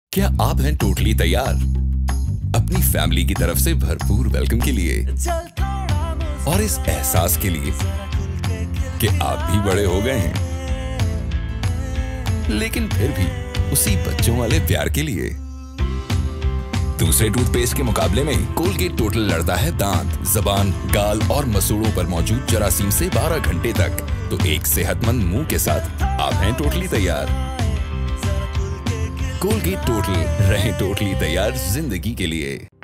क्या आप हैं टोटली तैयार अपनी फैमिली की तरफ से भरपूर वेलकम के लिए और इस एहसास के लिए कि आप भी बड़े हो गए हैं, लेकिन फिर भी उसी बच्चों वाले प्यार के लिए। दूसरे टूथपेस्ट के मुकाबले में कोलगेट टोटल लड़ता है दांत, जबान, गाल और मसूड़ों पर मौजूद जरासीम से 12 घंटे तक। तो एक सेहतमंद मुंह के साथ आप हैं टोटली तैयार। कोलगेट टोटल, रहें टोटली तैयार जिंदगी के लिए।